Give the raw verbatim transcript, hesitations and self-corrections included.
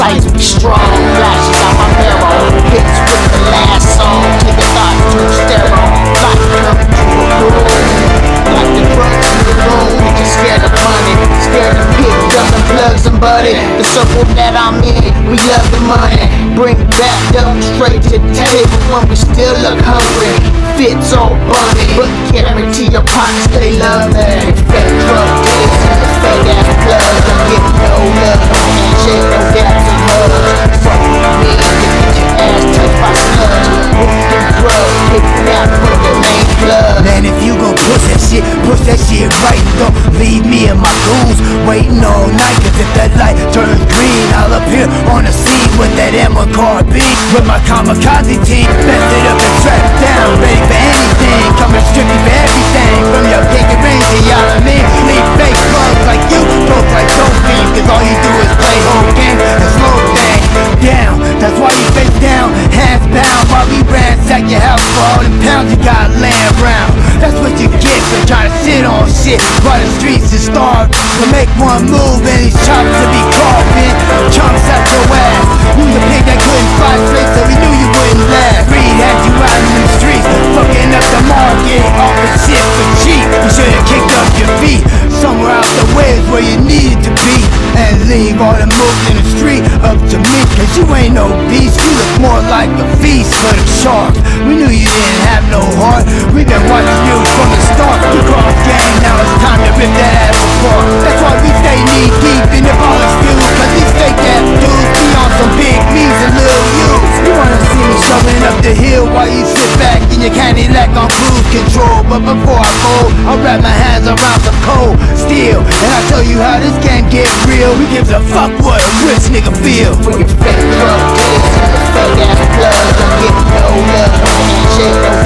lights be strong, flashes out my mirror. Hits with the last song, take a thought to sterile. Light come to a room, like the front to the room. You're scared of money, scared to pick up and plug somebody. The circle that I'm in, we love the money. Bring back up straight to the table when we still look hungry. Fits all bunny, but guarantee your pockets they love me. Fake drug dealers and the fake ass plugs, I'm getting no love, no handshake, no dabs and hugs. Fuck me, you get your ass touched by slugs. Whoop the drug, pick me out from the main plug. Man, if you gon' push that shit, push that shit right. Don't leave me and my goons waiting all night. Cause if that light turns green, I'll appear on the scene with that M one car beat. With my kamikaze team, best it up and strapped down, ready for anything. Coming strictly for everything, from your picket range to y'all and me. Leave fake bugs like you, broke like dope fiends. Cause all you do is play whole game and slow things down. That's why you face down, hands bound, while we ransack your house for all them pounds you got laying around. That's what you get for trying to sit on shit while the streets is starved. We'll make one move and these chops will be carved in chunks at your ass. You the pig that couldn't fly straight, so we knew you wouldn't last. Greed had you out in the streets, fucking up the market, all the shit for cheap. You should've kicked up your feet somewhere out the way is where you needed to be, and leave all the moves in the street up to me. Cause you ain't no beast, you look more like a feast for the sharks. We knew you didn't have no heart, we've been watching you from the start. You cross game, now it's time to rip that ass apart. That's why we stay knee deep in the ballin' stew. Cause these fake ass dudes be on some big me's and little U's. You wanna see me shoveling up the hill while you sit back in your Cadillac on cruise control. But before I fold, I'll wrap my hands around some cold steel, and I'll show you how this game get real. We gives a fuck what a rich nigga feel. For your fake drug dealers and the fake ass plugs, I'm getting no love, no handshake, no